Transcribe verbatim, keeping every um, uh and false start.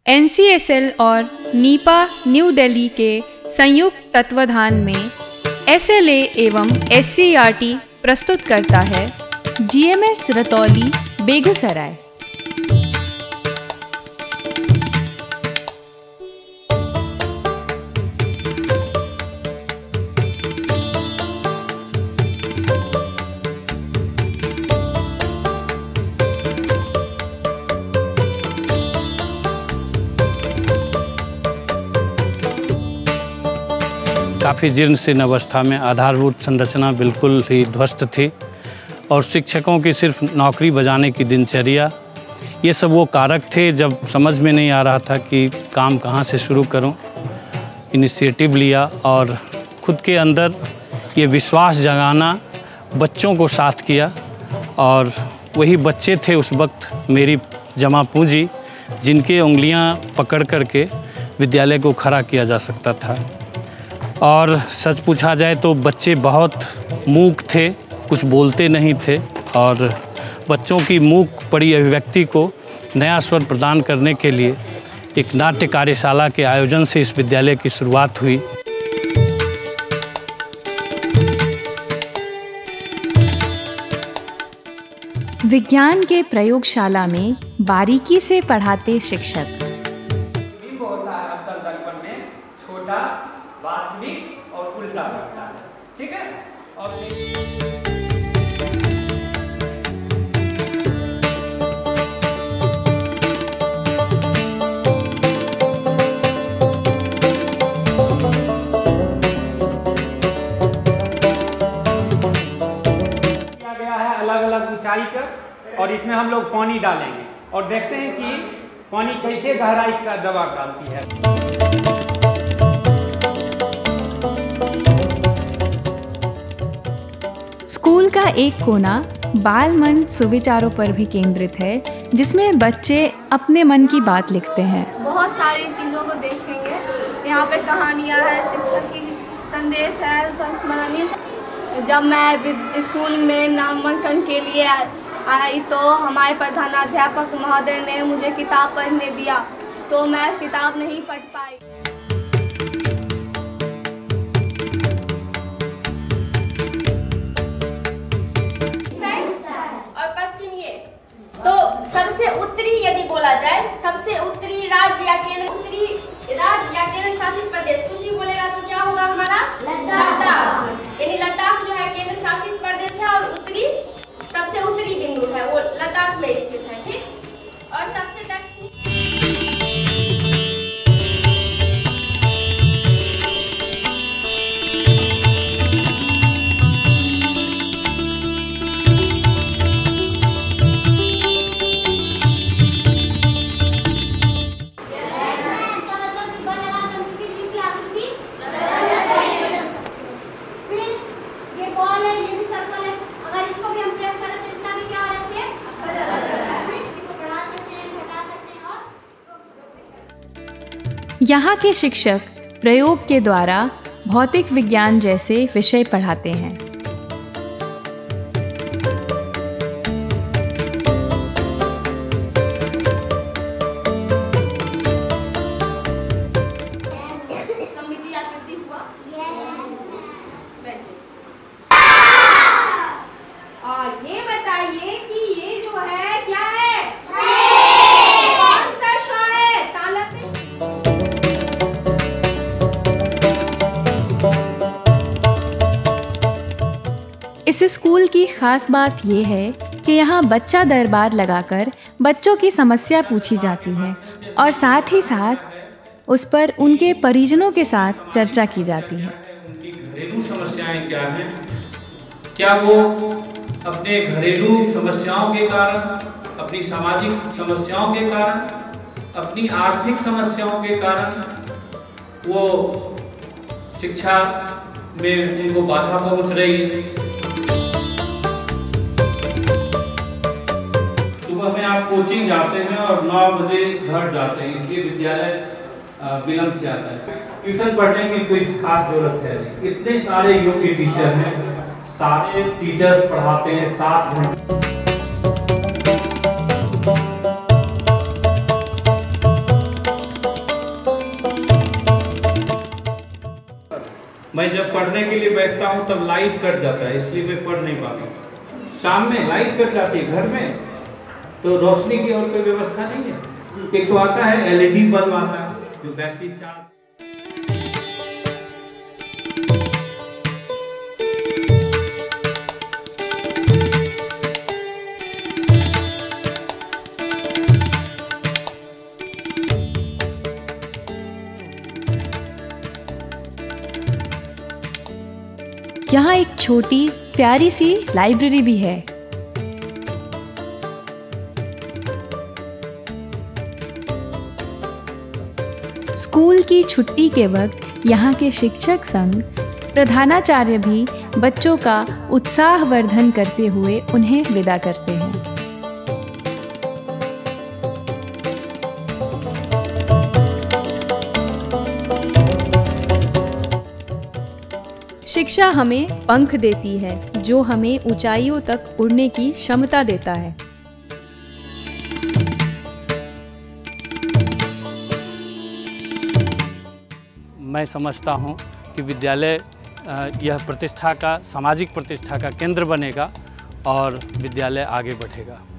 N C S L और नीपा new Delhi के संयुक्त तत्वाधान में एस एल ए एवं S C E R T प्रस्तुत करता है G M S Ratauli, Begusarai. काफ़ी जीर्ण शीर्ण अवस्था में आधारभूत संरचना बिल्कुल ही ध्वस्त थी और शिक्षकों की सिर्फ नौकरी बजाने की दिनचर्या, ये सब वो कारक थे जब समझ में नहीं आ रहा था कि काम कहाँ से शुरू करूं। इनिशिएटिव लिया और खुद के अंदर ये विश्वास जगाना, बच्चों को साथ किया और वही बच्चे थे उस वक्त मेरी जमा पूंजी, जिनके उंगलियां पकड़ कर के विद्यालय को खड़ा किया जा सकता था। और सच पूछा जाए तो बच्चे बहुत मूक थे, कुछ बोलते नहीं थे और बच्चों की मूक पड़ी अभिव्यक्ति को नया स्वर प्रदान करने के लिए एक नाट्य कार्यशाला के आयोजन से इस विद्यालय की शुरुआत हुई। विज्ञान के प्रयोगशाला में बारीकी से पढ़ाते शिक्षक। छोटा, वास्तविक और उल्टा करता है, ठीक है। और किया गया है अलग अलग ऊंचाई पर और इसमें हम लोग पानी डालेंगे और देखते हैं कि पानी कैसे गहराई के साथ दबाव डालती है। स्कूल का एक कोना बाल मन सुविचारों पर भी केंद्रित है, जिसमें बच्चे अपने मन की बात लिखते हैं। बहुत सारी चीज़ों को देखेंगे। यहाँ पे कहानियाँ हैं, शिक्षक की संदेश है, संस्मरणीय। जब मैं स्कूल में नामांकन के लिए आई तो हमारे प्रधानाध्यापक महोदय ने मुझे किताब पढ़ने दिया, तो मैं किताब नहीं पढ़ पाई। तो सबसे उत्तरी यदि बोला जाए, सबसे उत्तरी राज्य या केंद्र उत्तरी राज्य या केंद्र शासित प्रदेश कुछ भी बोलेगा तो क्या होगा हमारा लद्दाख। यानी लद्दाख जो है केंद्र शासित प्रदेश है और उत्तरी सबसे उत्तरी बिंदु है वो लद्दाख में स्थित है, ठीक। और सबसे दक्षिणी यहाँ के शिक्षक प्रयोग के द्वारा भौतिक विज्ञान जैसे विषय पढ़ाते हैं। ये बताइए कि ये जो है क्या है? इस स्कूल की खास बात यह है कि यहाँ बच्चा दरबार लगाकर बच्चों की समस्या पूछी जाती है और साथ ही साथ उस पर उनके परिजनों के साथ चर्चा की जाती है। उनकी घरेलू समस्याएं क्या हैं? क्या वो अपने घरेलू समस्याओं के कारण, अपनी सामाजिक समस्याओं के कारण, अपनी आर्थिक समस्याओं के कारण वो शिक्षा में उनको बाधा पहुंच रही है। सुबह में आप कोचिंग जाते हैं और नौ बजे घर जाते हैं, इसलिए विद्यालय विलंब से आता है। ट्यूशन पढ़ने की कोई खास जरूरत है नहीं, इतने सारे योग्य टीचर हैं, सारे टीचर्स पढ़ाते हैं सात घंटे। मैं जब पढ़ने के लिए बैठता हूँ तब लाइट कट जाता है, इसलिए मैं पढ़ नहीं पाता हूँ। शाम में लाइट कट जाती है घर में, तो रोशनी की और कोई व्यवस्था नहीं है। एक तो आता है एलईडी बल्ब आता है जो बैटरी चार्ज। यहाँ एक छोटी प्यारी सी लाइब्रेरी भी है। स्कूल की छुट्टी के वक्त यहाँ के शिक्षक संघ प्रधानाचार्य भी बच्चों का उत्साहवर्धन करते हुए उन्हें विदा करते हैं। शिक्षा हमें पंख देती है जो हमें ऊंचाइयों तक उड़ने की क्षमता देता है। मैं समझता हूँ कि विद्यालय यह प्रतिष्ठा का, सामाजिक प्रतिष्ठा का केंद्र बनेगा और विद्यालय आगे बढ़ेगा।